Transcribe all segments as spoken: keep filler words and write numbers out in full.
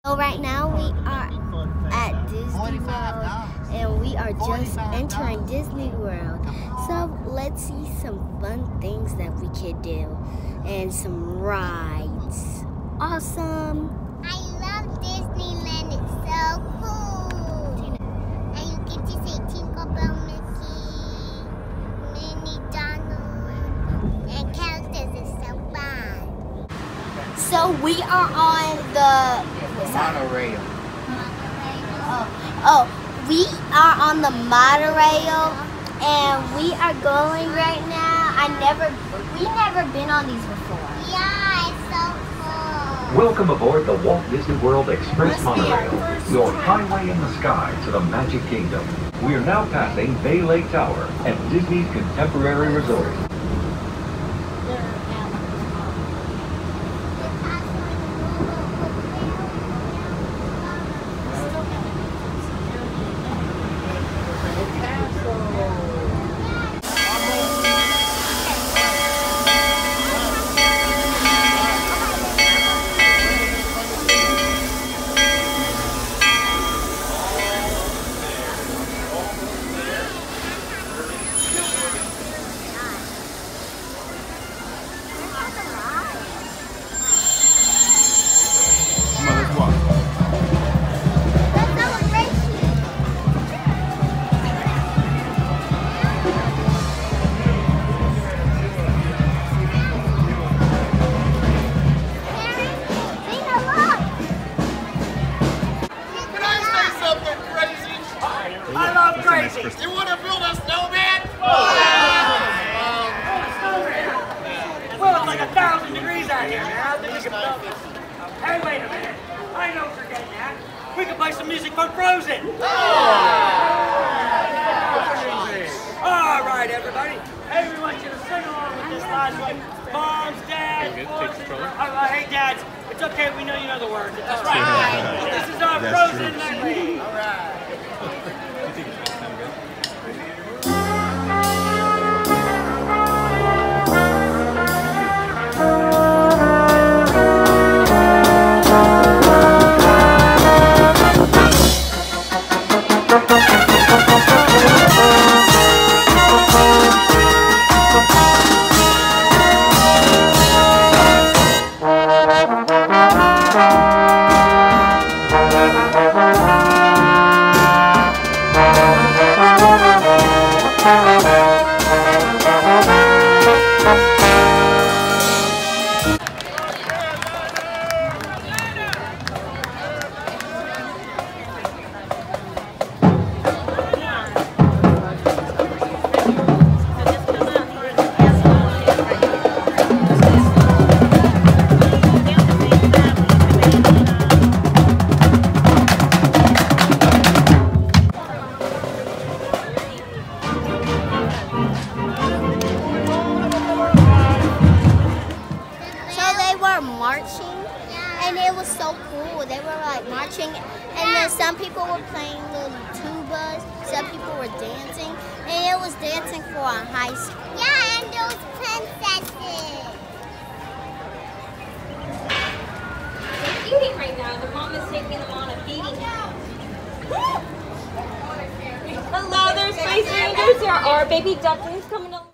So right now we are at Disney World and we are just entering Disney World. So let's see some fun things that we could do and some rides. Awesome! I love Disneyland, it's so cool. And you get to see Tinkerbell, Mickey, Minnie, Donald, and characters is so fun. So we are on the monorail. Oh, oh, we are on the monorail and we are going right now. I never, we never been on these before. Yeah, it's so cool. Welcome aboard the Walt Disney World Express Monorail, your highway in the sky to the Magic Kingdom. We are now passing Bay Lake Tower at Disney's Contemporary Resort. You want to build a snowman? Oh. Um, well, it's like a thousand degrees out here, man. I think we can build this. Hey, wait a minute. I know what you're getting at. We can play some music from Frozen. Oh. All right, everybody. Hey, we want you to sing along with this last one. Moms, dads, boys, and girls. Uh, uh, hey, dads. It's okay. We know you know the words. That's right. This is our Frozen medley. All right. Marching, and it was so cool. They were like marching, and then some people were playing little tubas, some people were dancing, and it was dancing for a high school. Yeah, and those princesses. They're eating right now. Their mom is taking them on a feeding. Hello, there's Space Rangers. There are baby ducklings coming along.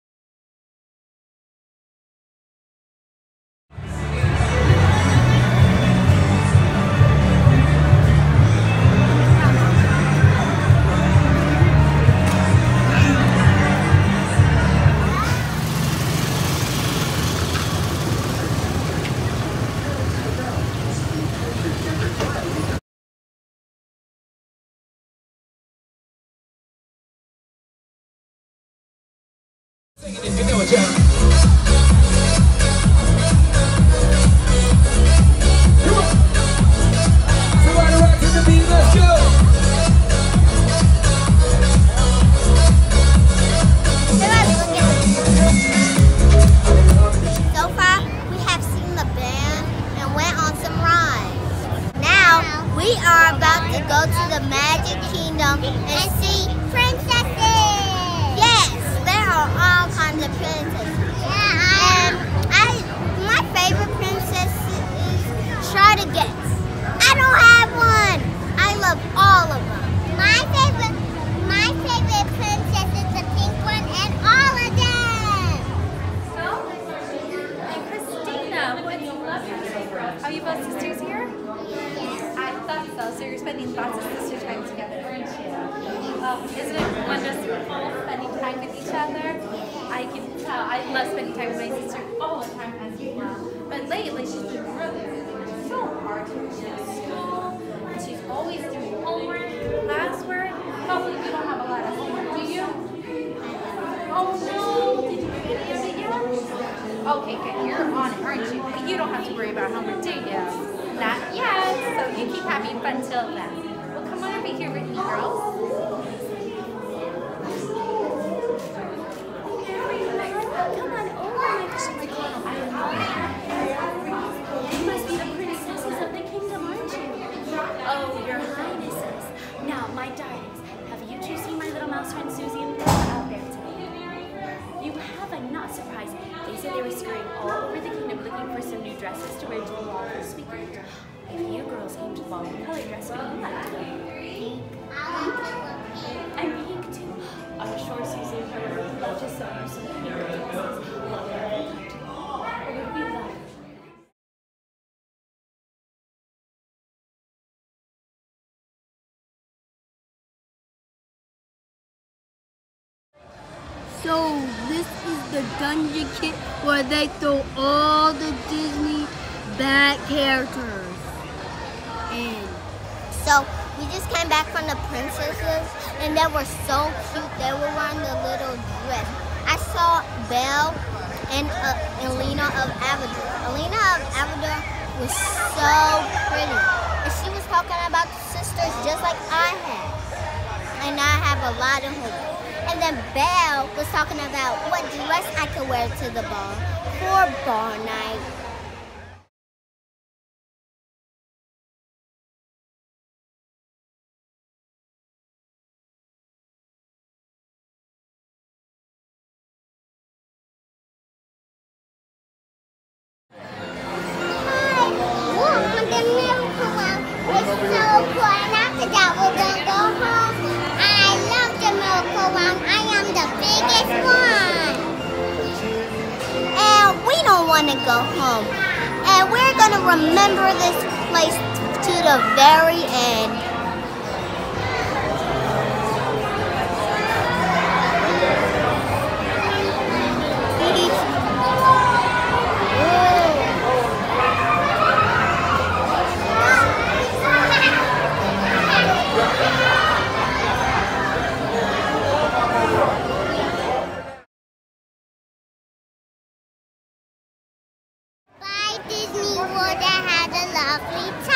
You know what, John? Somebody rock to the beat, let's go! So far, we have seen the band and went on some rides. Now, we are about to go to the Magic Kingdom and see princesses! Yes, there are all kinds of princesses. Yeah, and I, my favorite princess is, try to guess. I don't spending lots of sister time together, aren't you? Um, isn't it wonderful spending time with each other? I can tell. I love spending time with my sister all the time, as you know. But lately, she's been really working so hard to finish school. And she's always doing homework, classwork. Hopefully, you don't have a lot of homework, do you? Oh no! Did you do any of it yet? Okay, good. You're on it, aren't you? But you don't have to worry about homework, do you? Not yet. So you keep having fun till then. Well, come on over here with me, girls. You must be the princesses of the kingdom, aren't you? Oh, your highnesses. Now, my darlings, have you two seen my little mouse friend Susie and Bill out there today? You haven't, not surprising. They said they were scurrying all over the kingdom looking for some new dresses to wear to the ball this weekend. If you girls came to the ball, what color dress would you like? Pink. And pink too. I'm sure Susie and her would love to sew you some pink dresses. It would be lovely. So this is the dungeon kit where they throw all the Disney bad characters in. So we just came back from the princesses and they were so cute. They were wearing the little dress. I saw Belle and uh, Elena of Avalor. Elena of Avalor was so pretty. And she was talking about the sisters just like I had. And I have a lot of hope. And then Belle was talking about what dress I could wear to the ball for ball night. Want to go home, and we're gonna remember this place to the very end. Disney World, I had a lovely time.